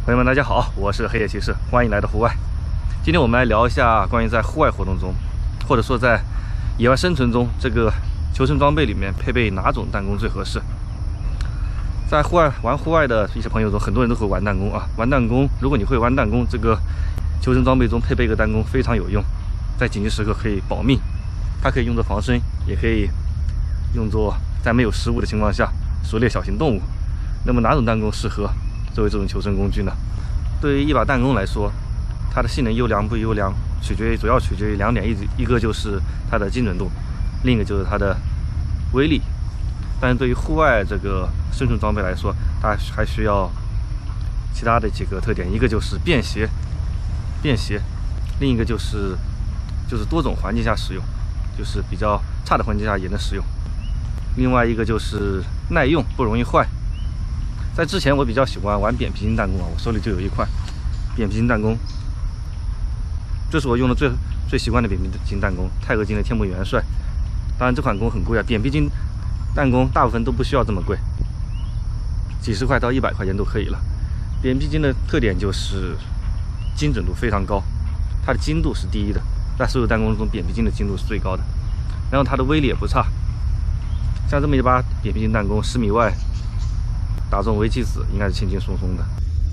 朋友们，大家好，我是黑夜骑士，欢迎来到户外。今天我们来聊一下关于在户外活动中，或者说在野外生存中，这个求生装备里面配备哪种弹弓最合适。在户外的一些朋友中，很多人都会玩弹弓啊。玩弹弓，如果你会玩弹弓，这个求生装备中配备一个弹弓非常有用，在紧急时刻可以保命。它可以用作防身，也可以用作在没有食物的情况下狩猎小型动物。那么哪种弹弓适合作为这种求生工具呢？对于一把弹弓来说，它的性能优良不优良，主要取决于两点，一个就是它的精准度，另一个就是它的威力。但是对于户外这个生存装备来说，它还需要其他的几个特点，一个就是便携，另一个就是多种环境下使用，就是比较差的环境下也能使用。另外一个就是耐用，不容易坏。在之前我比较喜欢玩扁皮筋弹弓啊，我手里就有一块扁皮筋弹弓，这是我用的最习惯的扁皮筋弹弓，钛合金的天幕元帅。当然这款弓很贵啊，扁皮筋弹弓大部分都不需要这么贵，几十块到100块钱都可以了。扁皮筋的特点就是精准度非常高，它的精度是第一的，在所有弹弓中扁皮筋的精度是最高的，然后它的威力也不差。像这么一把扁皮筋弹弓，10米外打中围棋子应该是轻轻松松的。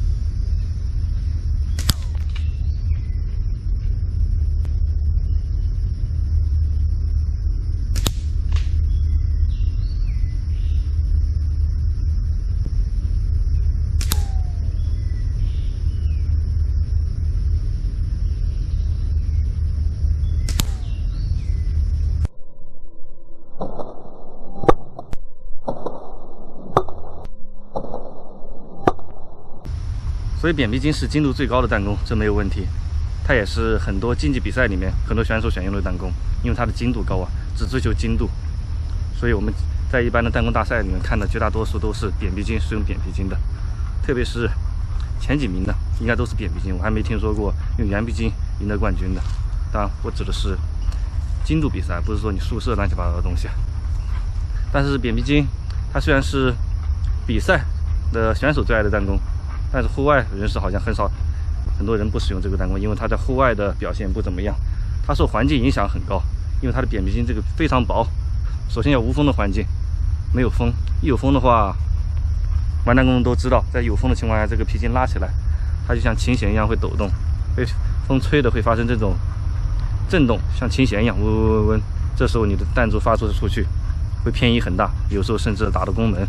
所以扁皮筋是精度最高的弹弓，这没有问题。它也是很多竞技比赛里面很多选手选用的弹弓，因为它的精度高啊，只追求精度。所以我们在一般的弹弓大赛里面看的绝大多数都是扁皮筋，是用扁皮筋的。特别是前几名的应该都是扁皮筋，我还没听说过用圆皮筋赢得冠军的。当然，我指的是精度比赛，不是说你宿舍乱七八糟的东西。但是扁皮筋它虽然是比赛的选手最爱的弹弓，但是户外人士好像很多人不使用这个弹弓，因为它在户外的表现不怎么样。它受环境影响很高，因为它的扁皮筋这个非常薄。首先要无风的环境，没有风，一有风的话，玩弹弓都知道，在有风的情况下，这个皮筋拉起来，它就像琴弦一样会抖动，被风吹的会发生这种震动，像琴弦一样嗡嗡嗡嗡。这时候你的弹珠发出去会偏移很大，有时候甚至打到弓门。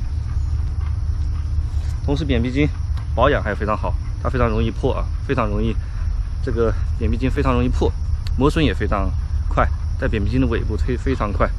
同时扁皮筋保养还非常好，它非常容易破啊，这个扁皮筋非常容易破，磨损也非常快，在扁皮筋的尾部非常快，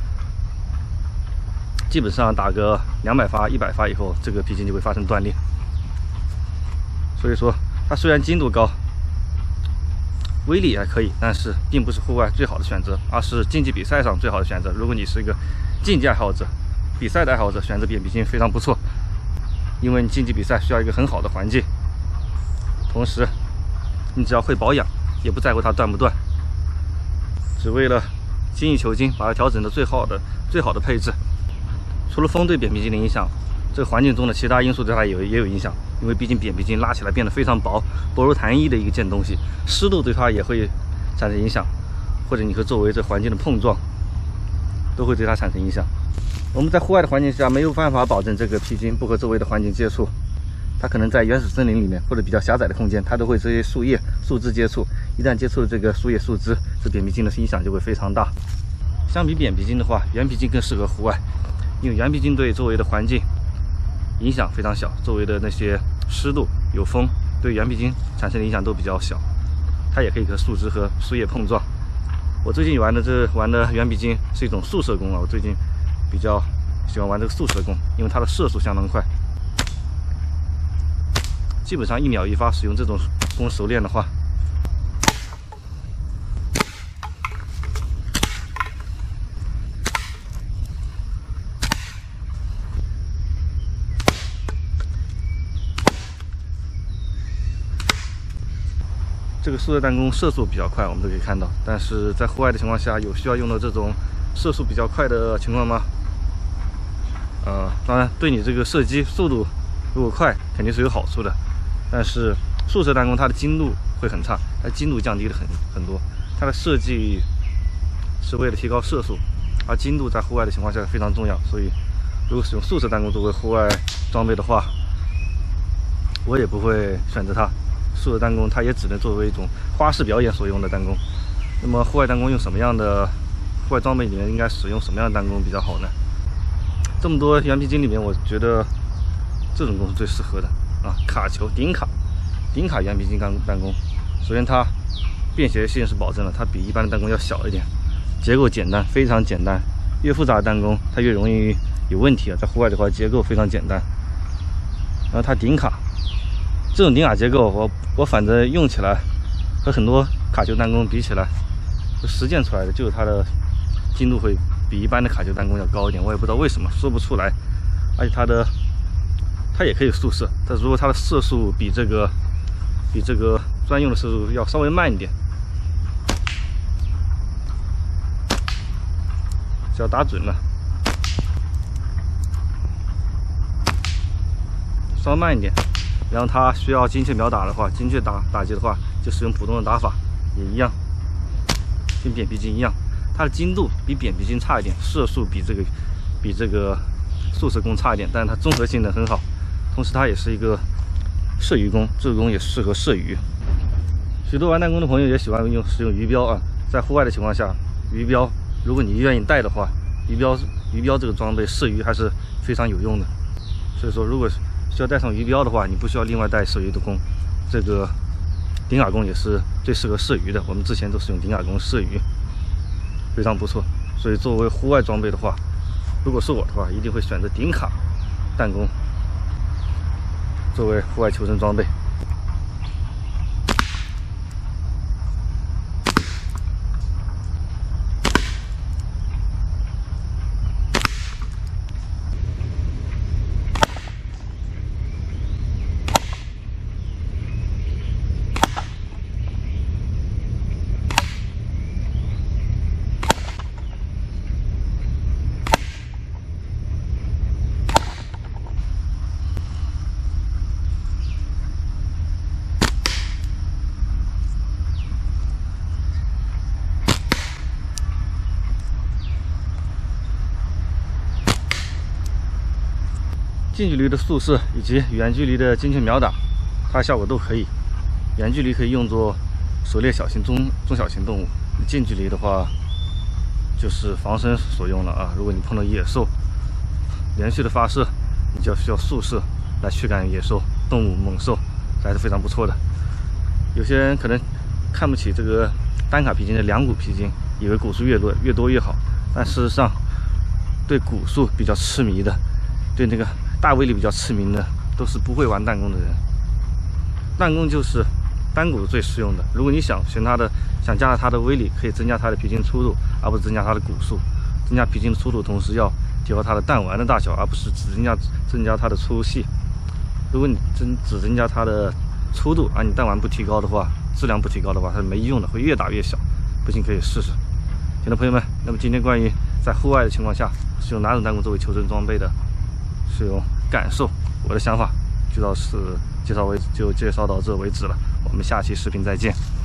基本上打个200发、100发以后，这个皮筋就会发生断裂。所以说，它虽然精度高，威力还可以，但是并不是户外最好的选择，而是竞技比赛上最好的选择。如果你是一个竞技爱好者、比赛的爱好者，选择扁皮筋非常不错。因为你竞技比赛需要一个很好的环境，同时你只要会保养，也不在乎它断不断，只为了精益求精，把它调整的最好的配置。除了风对扁皮筋的影响，这个环境中的其他因素对它也有影响，因为毕竟扁皮筋拉起来变得非常薄如弹衣的一件东西，湿度对它也会产生影响，或者你和周围这环境的碰撞都会对它产生影响。我们在户外的环境下没有办法保证这个皮筋不和周围的环境接触，它可能在原始森林里面或者比较狭窄的空间，它都会这些树叶、树枝接触，一旦接触了这个树叶、树枝，这扁皮筋的影响就会非常大。相比扁皮筋的话，圆皮筋更适合户外，因为圆皮筋对周围的环境影响非常小，周围的那些湿度、有风，对圆皮筋产生的影响都比较小，它也可以和树枝和树叶碰撞。我最近玩的圆皮筋是一种速射弓啊，我最近比较喜欢玩这个速射弓，因为它的射速相当快，基本上1秒1发。使用这种弓熟练的话，这个速射弹弓射速比较快，我们都可以看到。但是在户外的情况下，有需要用到这种射速比较快的情况吗？当然对你这个射击速度如果快，肯定是有好处的。 但是速射弹弓它的精度会很差，它精度降低了很多。它的设计是为了提高射速，而精度在户外的情况下非常重要。所以，如果使用速射弹弓作为户外装备的话，我也不会选择它。速射弹弓它也只能作为一种花式表演所用的弹弓。那么户外弹弓用什么样的户外装备里面应该使用什么样的弹弓比较好呢？这么多羊皮筋里面，我觉得这种弓是最适合的啊！卡球顶卡羊皮筋弹弓，首先它便携性是保证了，它比一般的弹弓要小一点，结构简单，非常简单。越复杂的弹弓它越容易有问题啊，在户外的话结构非常简单。然后它顶卡，这种顶卡结构我反正用起来和很多卡球弹弓比起来，就实践出来的就是它的精度会比一般的卡球弹弓要高一点，我也不知道为什么，说不出来。而且它也可以速射，但如果它的射速比这个专用的射速要稍微慢一点，只要打准了，稍微慢一点。然后它需要精确秒打的话，精确打击的话，就使用普通的打法也一样，跟扁皮筋一样。它的精度比扁皮筋差一点，射速比这个速射弓差一点，但是它综合性能很好。同时它也是一个射鱼弓，这个弓也适合射鱼。许多玩弹弓的朋友也喜欢使用鱼标啊，在户外的情况下，鱼标如果你愿意带的话，鱼标这个装备射鱼还是非常有用的。所以说，如果需要带上鱼标的话，你不需要另外带射鱼的弓。这个顶卡弓也是最适合射鱼的，我们之前都是用顶卡弓射鱼，非常不错。所以作为户外装备的话，如果是我的话，一定会选择顶卡弹弓作为户外求生装备。近距离的速射以及远距离的精确秒打，它效果都可以。远距离可以用作狩猎小型中小型动物，近距离的话就是防身所用了啊。如果你碰到野兽，连续的发射，你就需要速射来驱赶野兽、动物、猛兽，这还是非常不错的。有些人可能看不起这个单卡皮筋的2股皮筋，以为股数越多越好，但事实上，对股数比较痴迷的，对那个大威力比较痴迷的，都是不会玩弹弓的人。弹弓就是单股最适用的。如果你想加大它的威力，可以增加它的皮筋粗度，而不是增加它的股数。增加皮筋的粗度，同时要提高它的弹丸的大小，而不是只增加它的粗细。如果你只增加它的粗度，而你弹丸不提高的话，质量不提高的话，它是没用的，会越打越小。不信可以试试。亲爱的朋友们，那么今天关于在户外的情况下使用哪种弹弓作为求生装备的使用感受，我的想法就介绍到这为止了。我们下期视频再见。